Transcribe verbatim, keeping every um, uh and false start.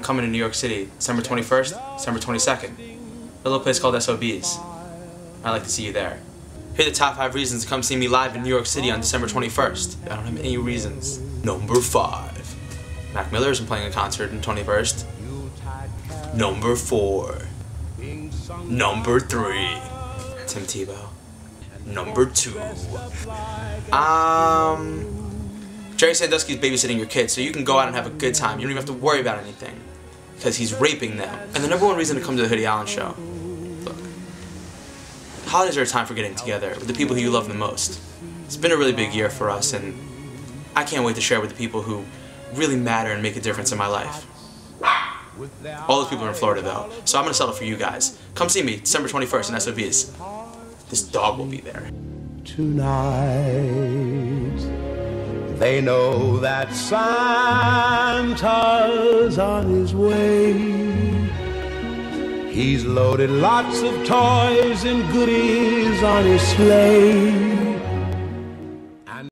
coming to New York City, December twenty-first, December twenty-second. A little place called S O B's. I'd like to see you there. Here are the top five reasons to come see me live in New York City on December twenty-first. I don't have any reasons. Number five. Mac Miller isn't playing a concert on the twenty-first. Number four. Number three. Tim Tebow. Number two. Um... Jerry Sandusky's babysitting your kids, so you can go out and have a good time. You don't even have to worry about anything, because he's raping them. And the number one reason to come to the Hoodie Allen Show. Look, holidays are a time for getting together with the people who you love the most. It's been a really big year for us, and I can't wait to share with the people who really matter and make a difference in my life. All those people are in Florida, though, so I'm going to settle for you guys. Come see me, December twenty-first in S O B's. This dog will be there. Tonight, they know that Santa's on his way. He's loaded lots of toys and goodies on his sleigh.